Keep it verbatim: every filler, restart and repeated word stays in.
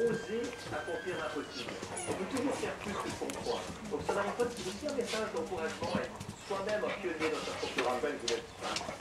oser accomplir l'impossible. On peut toujours faire plus que ce qu'on croit. Donc ça n'arrive pas de aussi un message d'encouragement et soi-même un pionnier dans sa propre campagne, vous êtes